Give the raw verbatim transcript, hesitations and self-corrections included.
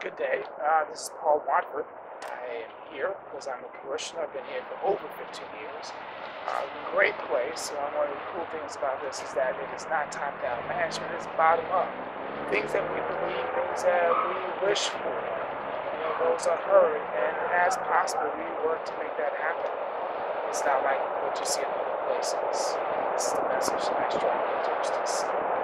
Good day. Uh, this is Paul Watford. I am here because I'm a parishioner. I've been here for over fifteen years. Uh, great place. Uh, one of the cool things about this is that it is not top-down management. It's bottom-up. Things that we believe, things that we wish for. You know, those are heard, and as possible, we work to make that happen. It's not like what you see in other places. This is the message that I strive to teach this.